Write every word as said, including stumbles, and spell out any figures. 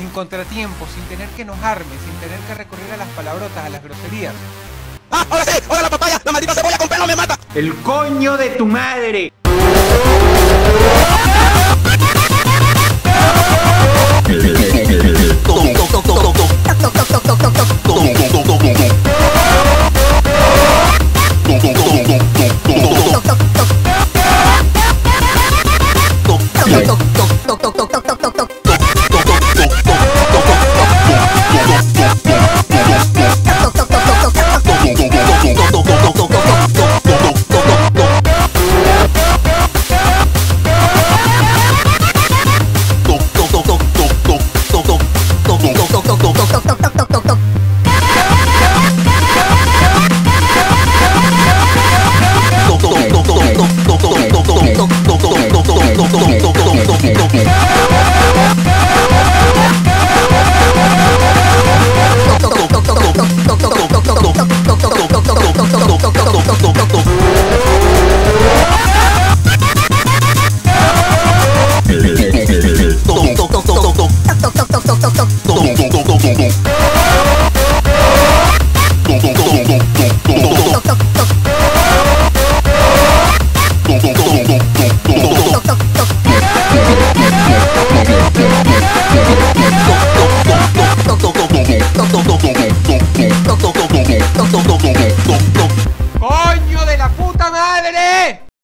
sin contratiempos, sin tener que enojarme, sin tener que recurrir a las palabrotas, a las groserías. ¡Ah, ahora sí! ¡Ahora la papaya! ¡La maldita cebolla con pelo me mata! ¡El coño de tu madre!